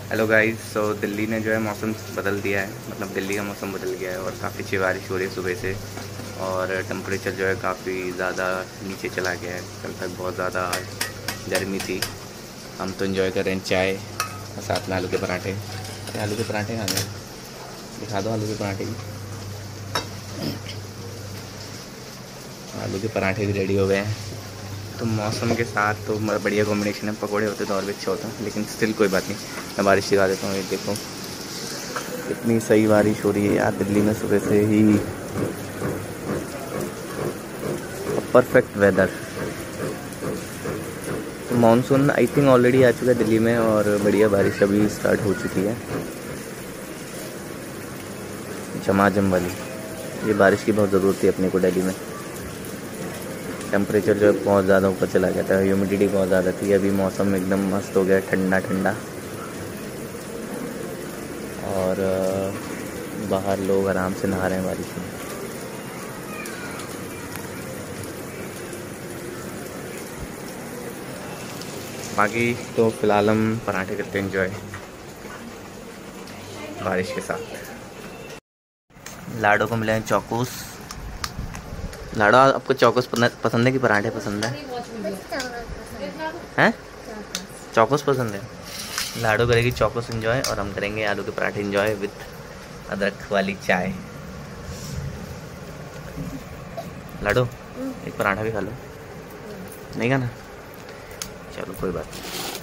Hello guys. सो दिल्ली ने जो है मौसम बदल दिया है, मतलब दिल्ली का मौसम बदल गया है और काफ़ी अच्छी बारिश हो रही है सुबह से। और टेम्परेचर जो है काफ़ी ज़्यादा नीचे चला गया है। कल तक बहुत ज़्यादा गर्मी थी। हम तो इन्जॉय कर रहे हैं चाय और साथ में आलू के पराठे। आलू के पराठे खा गए, दिखा दो आलू के पराठे भी। आलू के पराठे भी रेडी हो गए हैं। तो मौसम के साथ तो बढ़िया कॉम्बिनेशन है। पकौड़े होते तो और भी अच्छा होता, लेकिन स्टिल कोई बात नहीं। मैं बारिश दिखा देता हूँ। ये देखो इतनी सही बारिश हो रही है यार दिल्ली में सुबह से ही। Perfect weather. तो मानसून आई थिंक ऑलरेडी आ चुका है दिल्ली में और बढ़िया बारिश अभी स्टार्ट हो चुकी है, झमाझम वाली। ये बारिश की बहुत ज़रूरत थी अपने को दिल्ली में। टेम्परेचर जो है बहुत ज़्यादा ऊपर चला गया था, ह्यूमिडिटी बहुत ज़्यादा थी। अभी मौसम एकदम मस्त हो गया, ठंडा ठंडा। और बाहर लोग आराम से नहा रहे हैं बारिश में। बाकी तो फ़िलहाल हम पराठे करते हैं एंजॉय बारिश के साथ। लाडो को मिले हैं चौकोस। लाडो, आपको चौकोस पसंद है कि पराठे पसंद है? हैं? चौकोस पसंद है। लाडो करेगी चौकोस एंजॉय और हम करेंगे आलू के पराठे एंजॉय विथ अदरक वाली चाय। लाडो एक पराठा भी खा लो। नहीं खाना? चलो कोई बात नहीं।